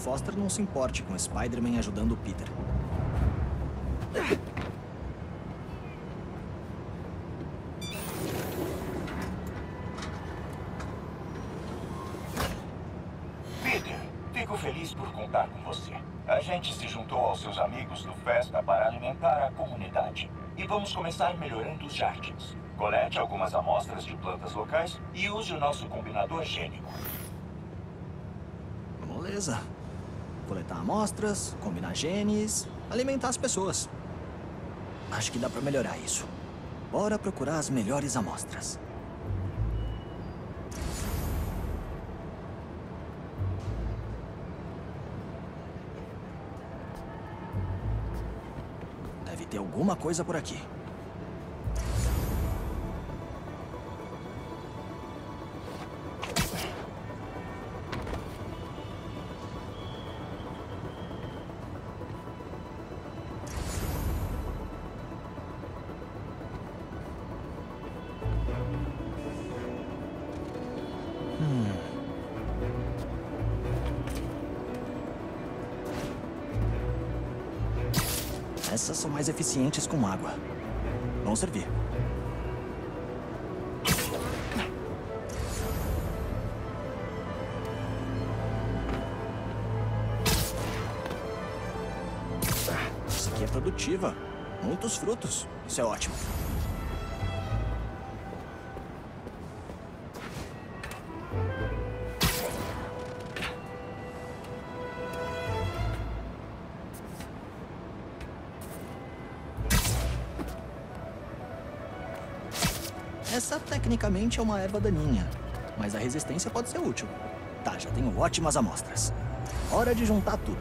Foster não se importe com Spider-Man ajudando o Peter. Peter, fico feliz por contar com você. A gente se juntou aos seus amigos do Festa para alimentar a comunidade. E vamos começar melhorando os jardins. Colete algumas amostras de plantas locais e use o nosso combinador gênico. Moleza. Coletar amostras, combinar genes, alimentar as pessoas. Acho que dá pra melhorar isso. Bora procurar as melhores amostras. Deve ter alguma coisa por aqui. Essas são mais eficientes com água. Vão servir. Essa aqui é produtiva. Muitos frutos. Isso é ótimo. Essa tecnicamente é uma erva daninha, mas a resistência pode ser útil. Tá, já tenho ótimas amostras. Hora de juntar tudo.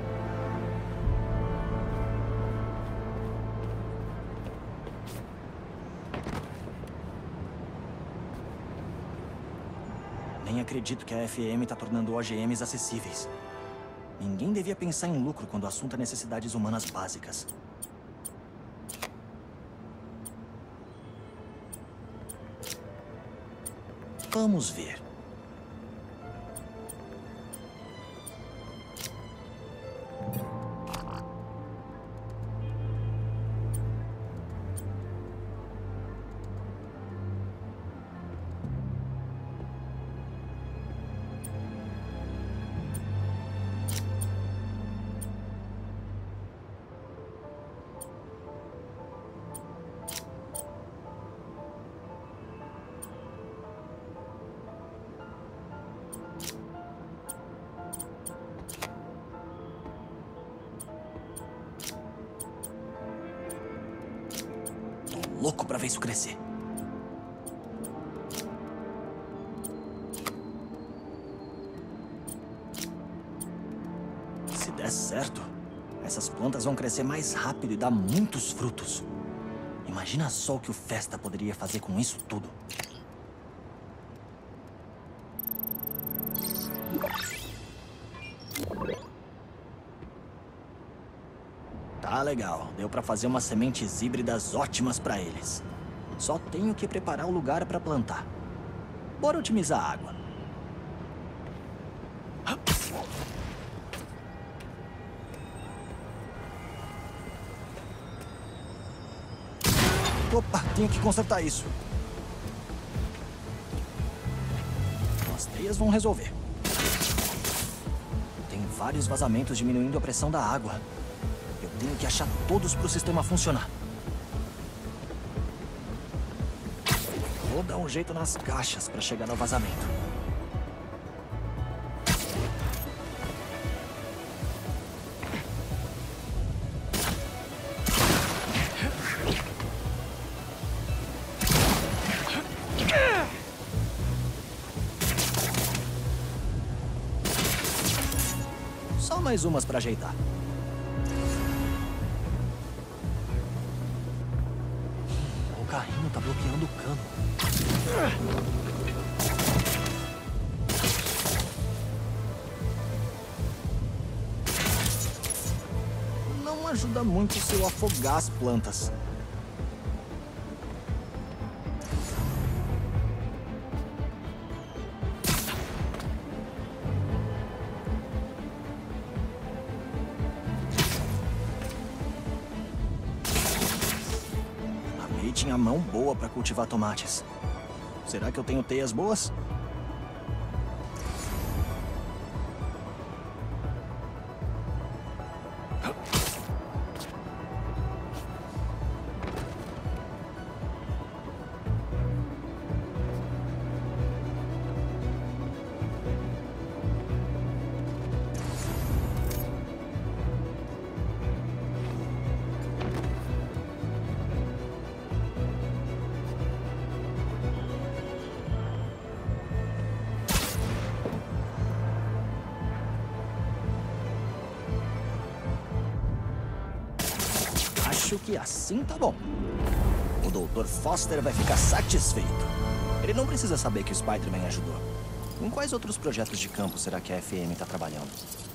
Nem acredito que a FM tá tornando OGMs acessíveis. Ninguém devia pensar em lucro quando o assunto é necessidades humanas básicas. Vamos ver. Louco pra ver isso crescer. Se der certo, essas plantas vão crescer mais rápido e dar muitos frutos. Imagina só o que o Festa poderia fazer com isso tudo. Tá legal, deu pra fazer umas sementes híbridas ótimas pra eles. Só tenho que preparar o lugar pra plantar. Bora otimizar a água. Opa, tenho que consertar isso. As teias vão resolver. Tem vários vazamentos diminuindo a pressão da água. Eu tenho que achar todos para o sistema funcionar. Vou dar um jeito nas caixas para chegar ao vazamento. Só mais umas para ajeitar. O carrinho tá bloqueando o cano. Não ajuda muito se eu afogar as plantas. tinha mão boa para cultivar tomates. Será que eu tenho teias boas? Acho que assim tá bom. O Dr. Foster vai ficar satisfeito. Ele não precisa saber que o Spider-Man ajudou. Em quais outros projetos de campo será que a FM tá trabalhando?